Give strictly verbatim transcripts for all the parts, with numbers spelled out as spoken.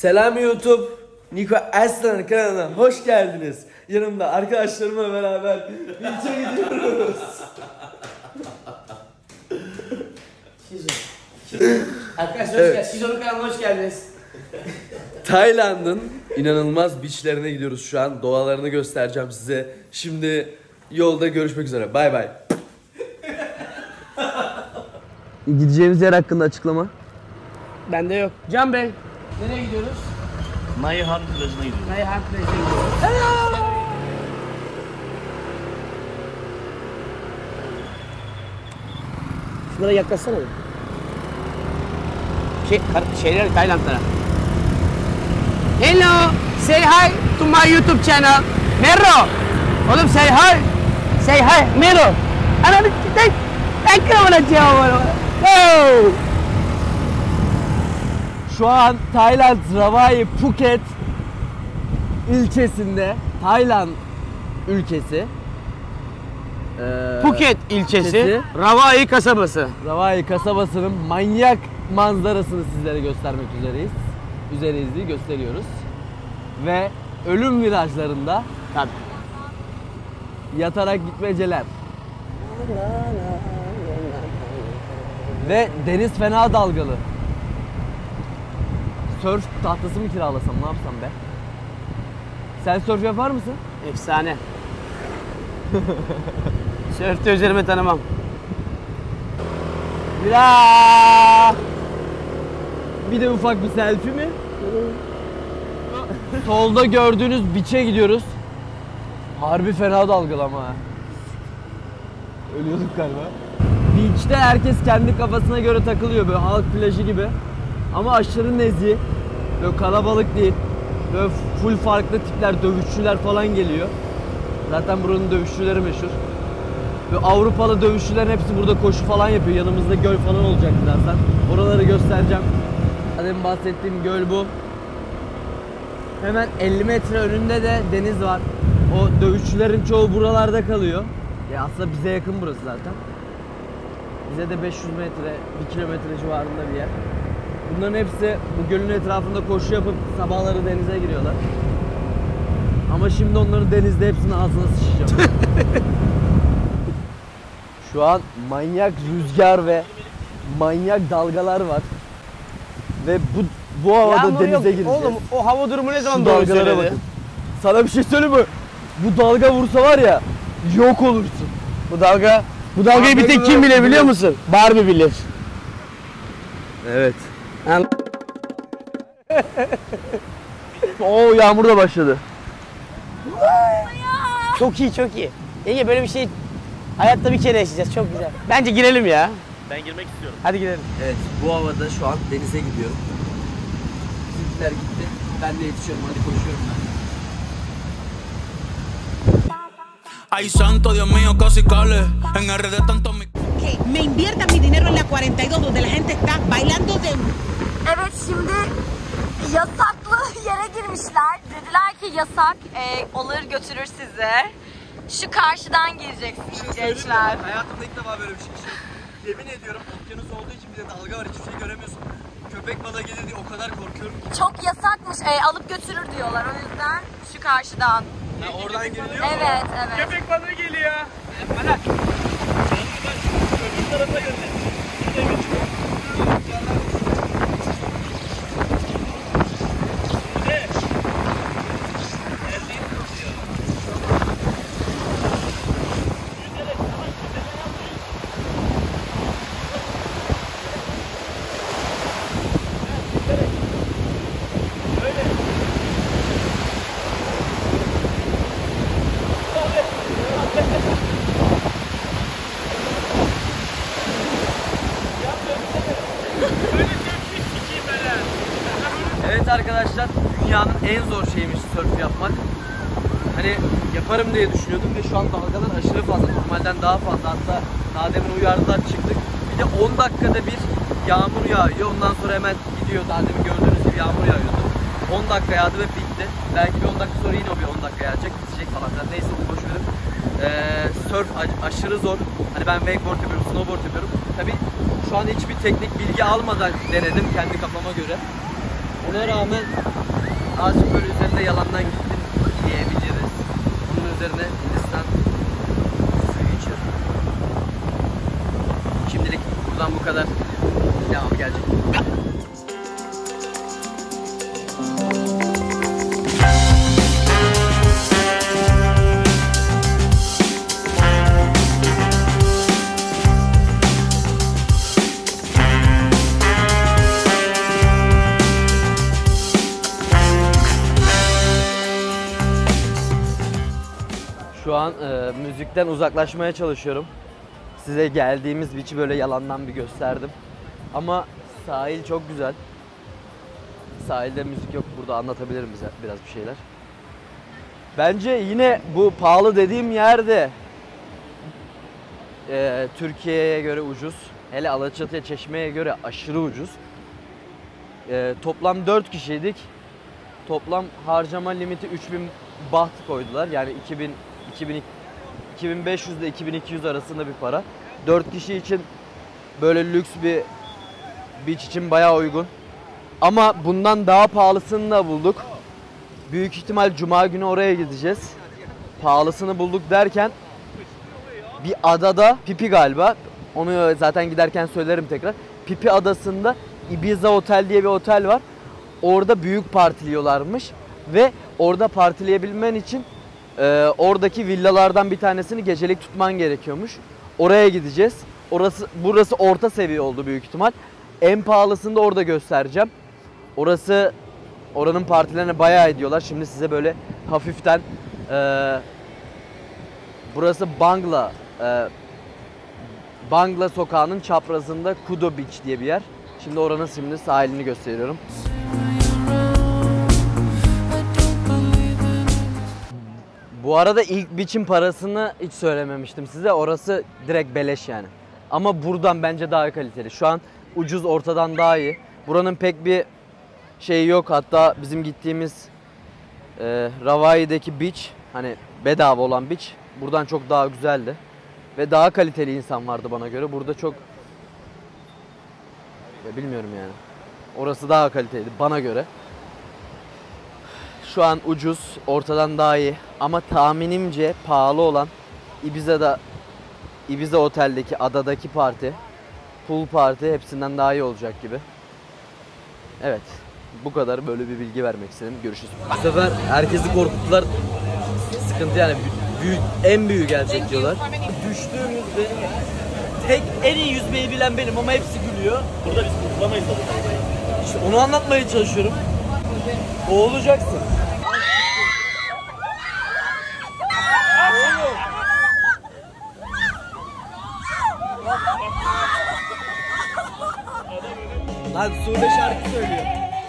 Selam YouTube, Niko Arslan kanalına hoş geldiniz. Yanımda arkadaşlarımla beraber beach'e gidiyoruz. Arkadaşlar hoş geldiniz. Siz onun kanalına hoş geldiniz. Tayland'ın inanılmaz beachlerine gidiyoruz şu an. Doğalarını göstereceğim size. Şimdi yolda görüşmek üzere. Bay bay. Gideceğimiz yer hakkında açıklama. Bende yok. Can Bey. Nereye gidiyoruz? Naihan plajına gidiyoruz. Naihan plajına gidiyoruz. Şunlara yaklaşsana. Şey, şeyler Taylandlara. Hello, say hi to my YouTube channel. Mero. Oğlum say hi. Say hi, Mero. Ana bir tek ekranına cevap. Oh. Şu an Tayland Rawai Phuket ilçesinde, Tayland ülkesi. Ee, Phuket ilçesi, ilçesi, Rawai kasabası. Rawai kasabasının manyak manzarasını sizlere göstermek üzereyiz. Üzereyiz diye gösteriyoruz. Ve ölüm virajlarında Tabii. yatarak gitmeceler. Ve deniz fena dalgalı. Sörf tahtası mı kiralasam, ne yapsam be? Sen sörf yapar mısın? Efsane. Sörfte üzerime tanımam. Ya! Bir de ufak bir selfie mi? Solda gördüğünüz beach'e gidiyoruz. Harbi fena dalgalı ama ha. Ölüyorduk galiba. Beach'te herkes kendi kafasına göre takılıyor, böyle halk plajı gibi. Ama aşırı nezih. Böyle kalabalık değil. Böyle full farklı tipler, dövüşçüler falan geliyor. Zaten buranın dövüşçüleri meşhur. Böyle Avrupalı dövüşçülerin hepsi burada koşu falan yapıyor. Yanımızda göl falan olacak birazdan. Oraları göstereceğim. Zaten bahsettiğim göl bu. Hemen elli metre önünde de deniz var. O dövüşçülerin çoğu buralarda kalıyor. Ya aslında bize yakın burası zaten. Bize de beş yüz metre, bir kilometre civarında bir yer. Bunların hepsi bu gölün etrafında koşu yapıp sabahları denize giriyorlar. Ama şimdi onların denizde hepsinin ağzına sıçacağım. Şu an manyak rüzgar ve manyak dalgalar var. Ve bu bu havada Yağmur denize yok. gireceğiz. Oğlum o hava durumu ne zaman Şu doğru dalgalara söyledi? bakın. Sana bir şey söyleyeyim mi? Bu dalga vursa var ya, yok olursun. Bu dalga, bu dalgayı bir tek Barbie kim bilir, bile biliyor musun? Barbie bilir. Evet. An Oo, yağmur da başladı. çok iyi, çok iyi. Yenge böyle bir şey hayatta bir kere yaşayacağız. Çok güzel. Bence girelim ya. Ben girmek istiyorum. Hadi girelim. Evet, bu havada şu an denize gidiyorum. Bizimkiler gitti. Ben de yetişiyorum, hadi koşuyorum ben. Ay santo, Dios mío, casi cale. En R D tanto mi... Que me invierta mi dinero en la cuarenta y dos donde la gente está bailando de... Evet, şimdi yasaklı yere girmişler. Dediler ki yasak, e, olur götürür sizi. Şu karşıdan gireceksiniz gençler. Hayatımda ilk defa böyle bir şey yaşıyorum. Yemin ediyorum, okyanus olduğu için bir de dalga var, hiçbir şey göremiyorsun. Köpek balığı gelir diye o kadar korkuyorum ki. Çok yasakmış, e, alıp götürür diyorlar, o yüzden şu karşıdan. Ha, oradan giriliyor mu? Evet, evet. Köpek balığı geliyor. Bana. Öbür tarafa gönder. Evet arkadaşlar, dünyanın en zor şeymiş sörf yapmak. Hani yaparım diye düşünüyordum ve şu an dalgalar aşırı fazla, normalden daha fazla. Hatta daha demin uyardılar, çıktık. Bir de on dakikada bir yağmur yağıyor, ondan sonra hemen gidiyor. Daha demin gördüğünüz gibi yağmur yağıyordu. on dakika yağdı ve bitti. Belki bir on dakika sonra yine o bir on dakika yağacak, bitecek falan. Yani neyse, bu boş verin. Ee, sörf aşırı zor. Hani ben wakeboard yapıyorum, snowboard yapıyorum. Tabii şu an hiçbir teknik bilgi almadan denedim kendi kafama göre. Buna rağmen azıcık böyle üzerinde yalandan gittim diyebiliriz. Bunun üzerine Hindistan suyu içiyorum. Şimdilik buradan bu kadar. Devam gelecek. Şu an e, müzikten uzaklaşmaya çalışıyorum. Size geldiğimiz beach'i böyle yalandan bir gösterdim. Ama sahil çok güzel. Sahilde müzik yok. Burada anlatabilirim bize biraz bir şeyler. Bence yine bu pahalı dediğim yerde e, Türkiye'ye göre ucuz. Hele Alaçatı'ya, Çeşme'ye göre aşırı ucuz. E, toplam dört kişiydik. Toplam harcama limiti üç bin baht koydular. Yani iki bin iki bin beş yüz ile iki bin iki yüz arasında bir para. dört kişi için böyle lüks bir beach için bayağı uygun. Ama bundan daha pahalısını da bulduk. Büyük ihtimal cuma günü oraya gideceğiz. Pahalısını bulduk derken bir adada, Pipi galiba. Onu zaten giderken söylerim tekrar. Pipi adasında Ibiza Otel diye bir otel var. Orada büyük partiliyorlarmış ve orada partileyebilmen için e, oradaki villalardan bir tanesini gecelik tutman gerekiyormuş. Oraya gideceğiz. Orası, burası orta seviye oldu büyük ihtimal. En pahalısını da orada göstereceğim. Orası, oranın partilerine bayağı ediyorlar. Şimdi size böyle hafiften e, burası Bangla e, Bangla sokağının çaprazında Kudo Beach diye bir yer. Şimdi oranın şimdi sahilini gösteriyorum. Bu arada ilk beach'in parasını hiç söylememiştim size. Orası direkt beleş yani. Ama buradan bence daha kaliteli. Şu an ucuz, ortadan daha iyi. Buranın pek bir şeyi yok. Hatta bizim gittiğimiz e, Ravai'deki beach, hani bedava olan beach, buradan çok daha güzeldi. Ve daha kaliteli insan vardı bana göre. Burada çok, ya bilmiyorum yani. Orası daha kaliteliydi bana göre. Şu an ucuz, ortadan daha iyi. Ama tahminimce pahalı olan Ibiza'da, Ibiza Otel'deki adadaki parti, pool parti hepsinden daha iyi olacak gibi. Evet, bu kadar, böyle bir bilgi vermek istedim. Görüşürüz. Bu sefer herkesi korkuttular. Sıkıntı yani, büyük, en büyük gelecek diyorlar. Düştüğümüzde tek en iyi yüzmeyi bilen benim ama hepsi gülüyor. Burada biz kurtulamayız tabii. İşte onu anlatmaya çalışıyorum. Boğulacaksın. Lan Sude şarkı söylüyor.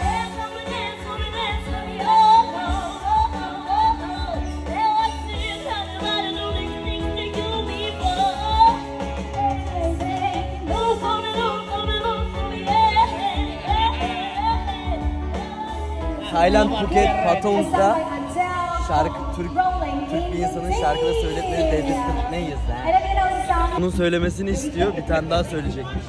Tayland, Phuket, Patong'da şarkı, Türk, Türk bir insanın şarkıda söyletmeyi dedirtip neyiz lan? Onun söylemesini istiyor, bir tane daha söyleyecekmiş.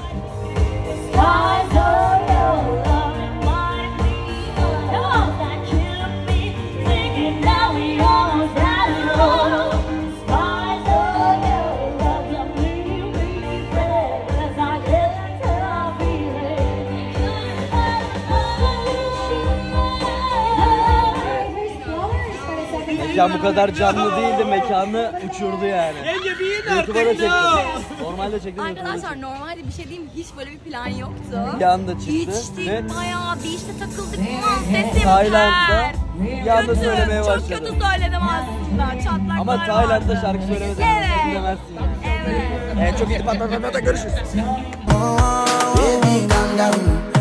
Mekan bu kadar canlı değildi, mekanı uçurdu yani. YouTube'a da çektim. Normalde çektim. Arkadaşlar normalde bir şey diyeyim, hiç böyle bir plan yoktu. Bir anda çıktı. İçtik ve bayağı bir işte takıldık falan, sesim Tayland'da ter. bir anda Kötü, söylemeye başladı. Çok kötü söyledim aslında, çatlaklar Ama Tayland'da vardı. şarkı söylemesi Evet. bilemezsin yani. Evet. Evet, çok iyi. Patlatmadan görüşürüz. Baby, calm down.